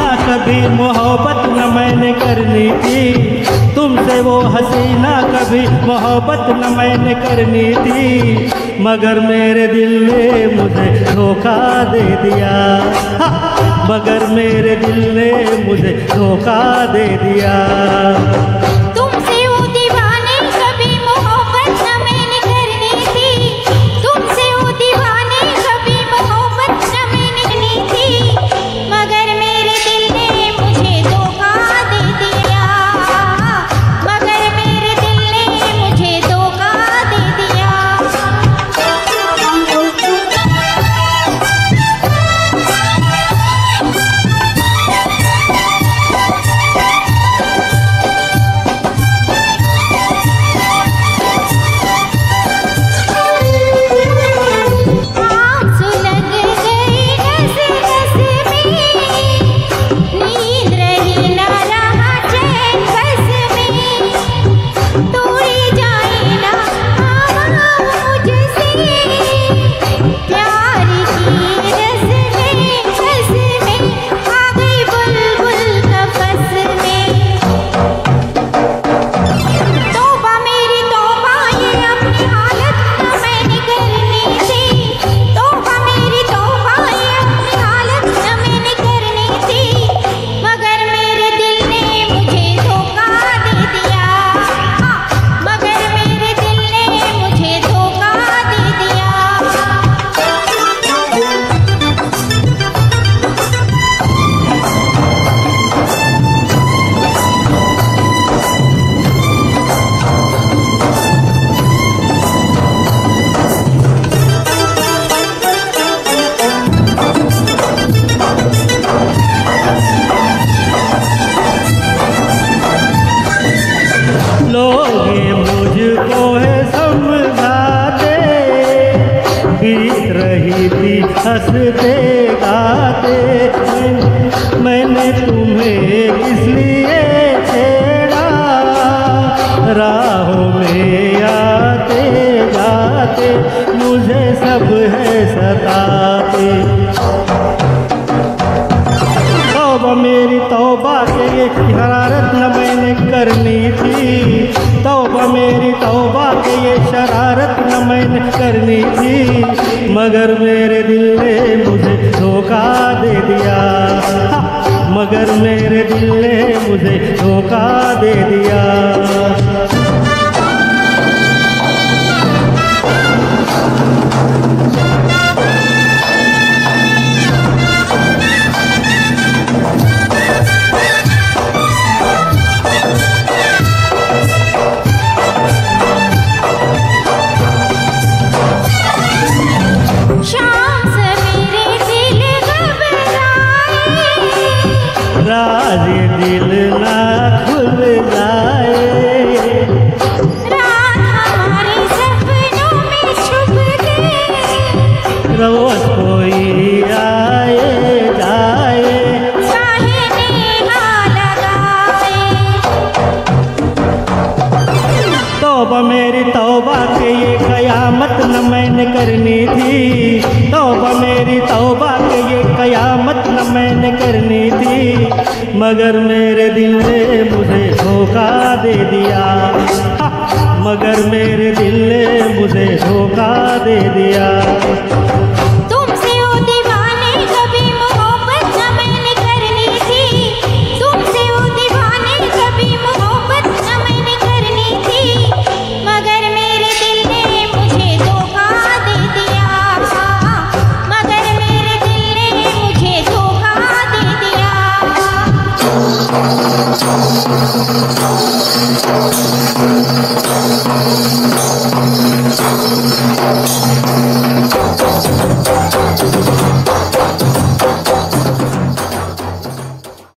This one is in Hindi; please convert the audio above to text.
हसीना कभी मोहब्बत न मैंने करनी थी, तुमसे वो हसीना कभी मोहब्बत न मैंने करनी थी, मगर मेरे दिल ने मुझे धोखा दे दिया, मगर मेरे दिल ने मुझे धोखा दे दिया। हंसते गाते मैंने तुम्हें किस लिए छेड़ा, राहों में आते जाते मुझे सब है सताते। तौबा मेरी तौबा के ये शरारत न मैंने करनी थी, तौबा मेरी तौबा के ये शरारत न मैंने करनी थी, मगर मेरे दिल ने मुझे धोखा दे दिया, मगर मेरे दिल ने मुझे धोखा दे दिया। राज दिल ना खुल जाए, रात हमारे सपनों में छुप के, रोज कोई आए जाए, चाहे नेहा लगाए। तौबा मेरी तौबा के ये कयामत न मैंने करनी थी, तौबा मेरी तौबा के ये कयामत न मैंने करनी थी, मगर मेरे दिल ने मुझे धोखा दे दिया, मगर मेरे दिल ने मुझे धोखा दे दिया।